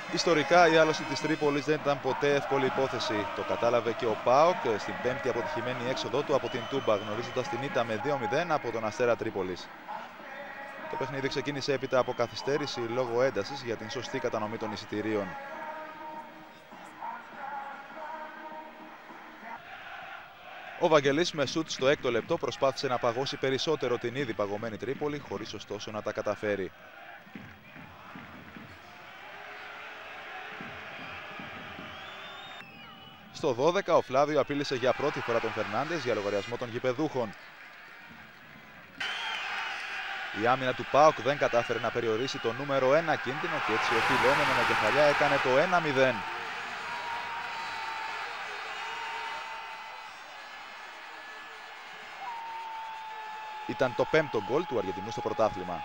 Ιστορικά η άλωση της Τρίπολης δεν ήταν ποτέ εύκολη υπόθεση. Το κατάλαβε και ο ΠΑΟΚ στην πέμπτη αποτυχημένη έξοδό του από την Τούμπα, γνωρίζοντας την ήττα με 2-0 από τον Αστέρα Τρίπολης. Το παιχνίδι ξεκίνησε έπειτα από καθυστέρηση λόγω έντασης για την σωστή κατανομή των εισιτηρίων. Ο Βαγγελής με σουτ στο 6ο λεπτό προσπάθησε να παγώσει περισσότερο την ήδη παγωμένη Τρίπολη, χωρίς ωστόσο να τα καταφέρει. Στο 12 ο Φλάβιο απείλησε για πρώτη φορά τον Φερνάντες για λογαριασμό των γηπεδούχων. Η άμυνα του ΠΑΟΚ δεν κατάφερε να περιορίσει το νούμερο 1 κίνδυνο και έτσι ο Φιλόμενο με κεφαλιά έκανε το 1-0. Ήταν το 5ο γκολ του Αργεντινού στο πρωτάθλημα.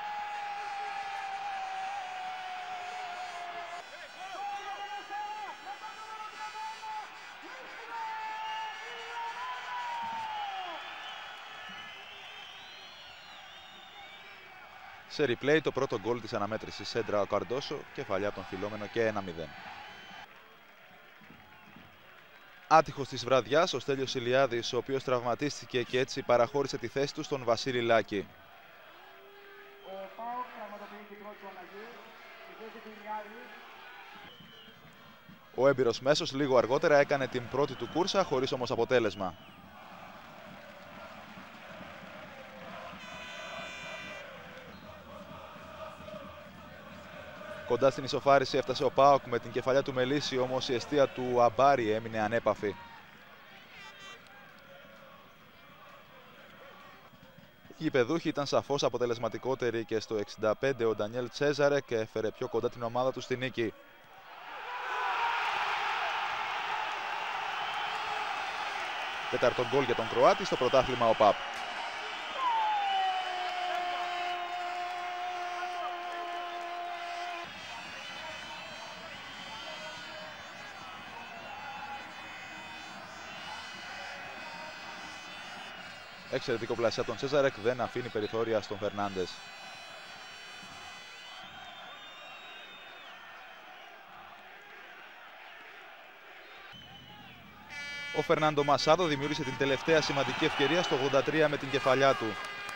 Σε replay το πρώτο γκολ της αναμέτρησης σέντρα ο Καρντόσο, κεφαλιά από τον Φιλόμενο και 1-0. Άτυχος της βραδιάς ο Στέλιος Ηλιάδης, ο οποίος τραυματίστηκε και έτσι παραχώρησε τη θέση του στον Βασίλη Λάκη. Ο έμπειρος μέσος λίγο αργότερα έκανε την πρώτη του κούρσα, χωρίς όμως αποτέλεσμα. Κοντά στην ισοφάριση έφτασε ο ΠΑΟΚ με την κεφαλιά του Μελίσση, όμως η εστία του Αμπάρι έμεινε ανέπαφη. Οι γηπεδούχοι ήταν σαφώς αποτελεσματικότεροι και στο 65 ο Ντανιέλ Τσέζαρεκ έφερε πιο κοντά την ομάδα του στη νίκη. Τέταρτο γκολ για τον Κροάτη στο πρωτάθλημα ΟΠΑΠ. Εξαιρετικό πλασιά τον Τσέζαρεκ, δεν αφήνει περιθώρια στον Φερνάντες. Ο Φερνάντο Μασάδο δημιούργησε την τελευταία σημαντική ευκαιρία στο 83 με την κεφαλιά του.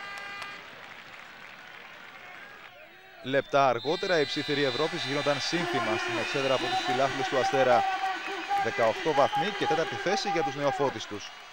Λεπτά αργότερα οι ψήθυροι Ευρώπης γίνονταν σύνθημα στην εξέδρα από τους φιλάθλους του Αστέρα. 18 βαθμοί και τέταρτη θέση για τους νεοφώτιστους.